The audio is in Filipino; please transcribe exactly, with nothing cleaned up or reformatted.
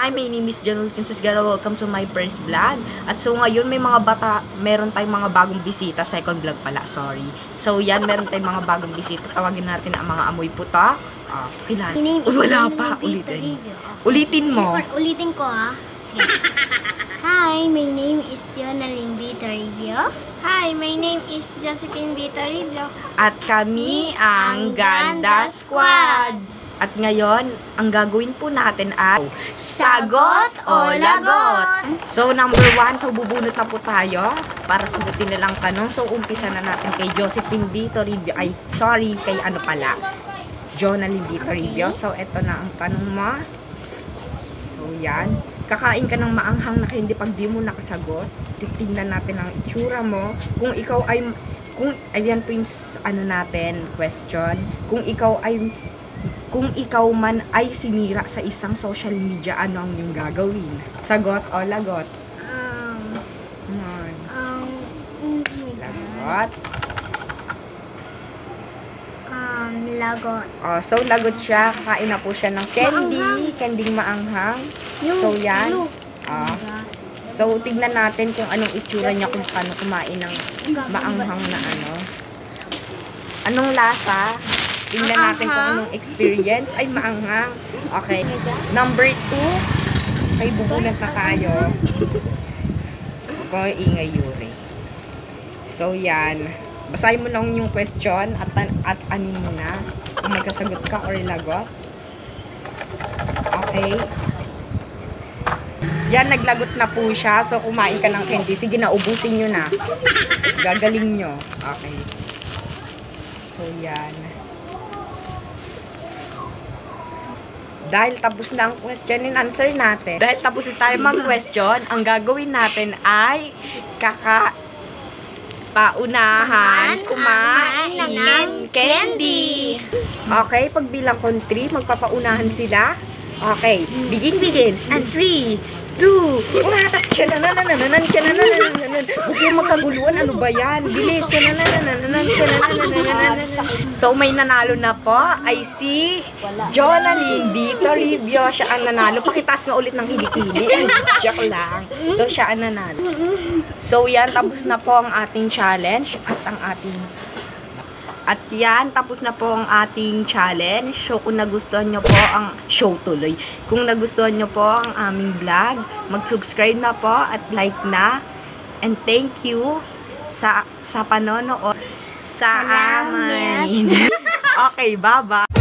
Hi, my name is Janul Kinsasgara. Welcome to my first vlog. At so ngayon may mga bata, meron tayong mga bagong bisita. Second vlog pala, sorry. So yan, meron tayong mga bagong bisita. Tawagin natin ang mga amoy puta. Ah, kilala. Oh, wala pa. Ulitin. Ulitin mo. Ulitin ko ah. Hi, my name is Jonalyn B. Toribio. Hi, my name is Josephine B. Toribio. At kami ang Ganda Squad. At ngayon, ang gagawin po natin ay Sagot o Lagot. So, number one, so bubunot na po tayo para sagutin na lang tanong. So, umpisa na natin kay Josephine B. Toribio. Ay, sorry, kay ano pala, Jonalyn B. Toribio. So, eto na ang tanong mo. So, yan. Kakain ka ng maanghang na hindi pag di mo nakasagot. Titignan natin ang itsura mo. Kung ikaw ay, kung, ayan po yung ano natin, question. Kung ikaw ay Kung ikaw man ay sinira sa isang social media, ano ang iyong gagawin? Sagot o lagot? Um, Ayan. um, Lagot. Um, lagot. Oh, so lagot siya. Kakain na po siya ng candy. Maanghang. Candy maanghang. Yung, So yan. yung. Ah. So tignan natin kung anong itsura niya kung paano kumain ng maanghang na ano. Anong lasa? Tingnan natin kung anong experience. Ay, maanghang. Okay. Number two. Ay, bubunat na tayo. Okay, ingay Yuri. So, yan. Basahin mo lang yung question at, at anin mo na. Kung magkasagot ka or lagot. Okay. Yan, naglagot na po siya. So, kumain ka ng candy. Sige na, ubusin nyo na. Gagaling nyo. Okay. So, yan. Dahil tapos na ang question and answer natin. Dahil tapos na tayo mag-question, ang gagawin natin ay kaka paunahan kumain ng candy. Okay, pagbilang ko three, magpapaunahan sila. Okay, begin begins. And three, two, one. Chanananananan, chanananananan. Huwag yung magkaguluhan. Ano ba yan? Bilis. Chanananananan, chanananananan. So, may nanalo na po ay si Jonalyn B. Toribio. Siya ang nanalo. Pakitas nga ulit ng hili-hili. Joke lang. So, siya ang nanalo. So, yan. Tapos na po ang ating challenge. At ang ating... At yan, tapos na po ang ating challenge. So, kung nagustuhan nyo po ang show tuloy. Kung nagustuhan nyo po ang aming vlog, mag-subscribe na po at like na. And thank you sa, sa panonood sa amin. Okay, bye-bye.